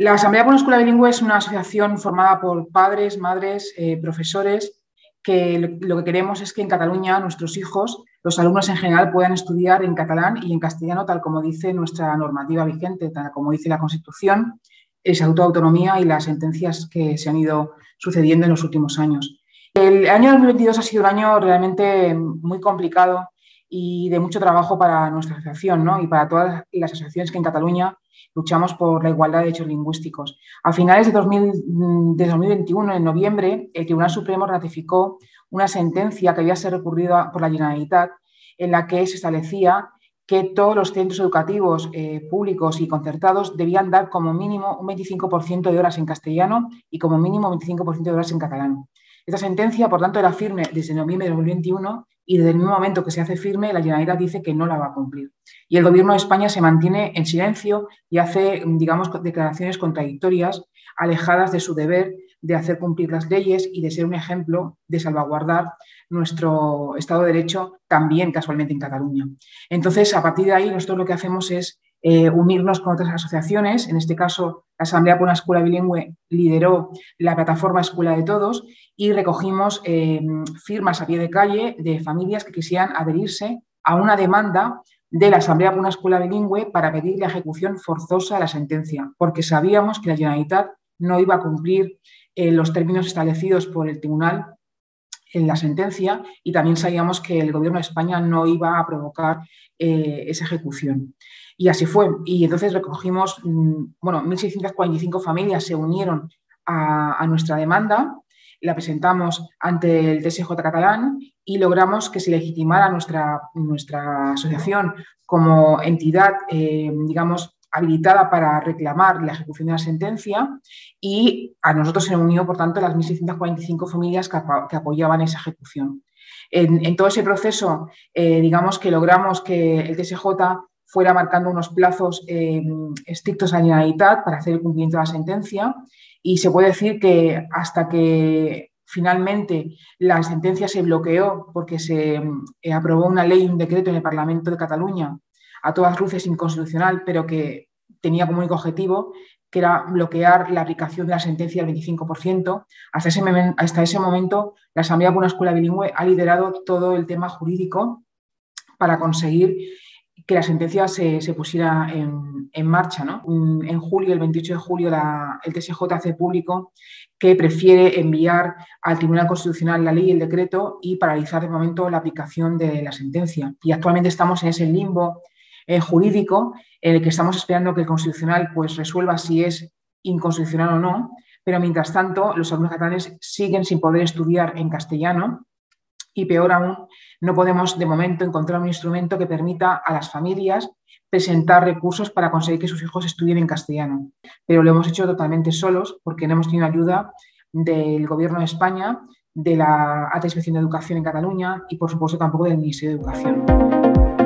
La Asamblea por una Escuela Bilingüe es una asociación formada por padres, madres, profesores, que lo que queremos es que en Cataluña nuestros hijos, los alumnos en general, puedan estudiar en catalán y en castellano, tal como dice nuestra normativa vigente, tal como dice la Constitución, el Estatuto de Autonomía y las sentencias que se han ido sucediendo en los últimos años. El año 2022 ha sido un año realmente muy complicado y de mucho trabajo para nuestra asociación, ¿no? Y para todas las asociaciones que en Cataluña luchamos por la igualdad de derechos lingüísticos. A finales de 2021, en noviembre, el Tribunal Supremo ratificó una sentencia que había sido recurrida por la Generalitat, en la que se establecía que todos los centros educativos públicos y concertados debían dar como mínimo un 25% de horas en castellano y como mínimo un 25% de horas en catalán. Esta sentencia, por tanto, era firme desde noviembre de 2021 y desde el mismo momento que se hace firme, la Generalitat dice que no la va a cumplir. Y el Gobierno de España se mantiene en silencio y hace, digamos, declaraciones contradictorias, alejadas de su deber de hacer cumplir las leyes y de ser un ejemplo de salvaguardar nuestro Estado de Derecho, también casualmente en Cataluña. Entonces, a partir de ahí, nosotros lo que hacemos es unirnos con otras asociaciones. En este caso, la Asamblea por una Escuela Bilingüe lideró la plataforma Escuela de Todos y recogimos firmas a pie de calle de familias que quisieran adherirse a una demanda de la Asamblea por una Escuela Bilingüe para pedir la ejecución forzosa de la sentencia, porque sabíamos que la Generalitat no iba a cumplir los términos establecidos por el Tribunal en la sentencia y también sabíamos que el Gobierno de España no iba a provocar esa ejecución. Y así fue. Y entonces recogimos, 1.645 familias se unieron a nuestra demanda, la presentamos ante el TSJ catalán y logramos que se legitimara nuestra asociación como entidad, habilitada para reclamar la ejecución de la sentencia, y a nosotros se unió, por tanto, las 1.645 familias que apoyaban esa ejecución. En todo ese proceso, que logramos que el TSJ fuera marcando unos plazos estrictos a la Generalitat para hacer el cumplimiento de la sentencia, y se puede decir que hasta que finalmente la sentencia se bloqueó porque se aprobó una ley, un decreto en el Parlamento de Cataluña, a todas luces inconstitucional, pero que tenía como único objetivo que era bloquear la aplicación de la sentencia del 25%. Hasta ese momento, la Asamblea por una Escuela Bilingüe ha liderado todo el tema jurídico para conseguir que la sentencia se pusiera en marcha, ¿no? En julio, el 28 de julio, el TSJ hace público que prefiere enviar al Tribunal Constitucional la ley y el decreto y paralizar de momento la aplicación de la sentencia. Y actualmente estamos en ese limbo jurídico en el que estamos esperando que el Constitucional pues resuelva si es inconstitucional o no, pero mientras tanto los alumnos catalanes siguen sin poder estudiar en castellano y, peor aún, no podemos de momento encontrar un instrumento que permita a las familias presentar recursos para conseguir que sus hijos estudien en castellano. Pero lo hemos hecho totalmente solos porque no hemos tenido ayuda del Gobierno de España, de la Alta Inspección de Educación en Cataluña y, por supuesto, tampoco del Ministerio de Educación.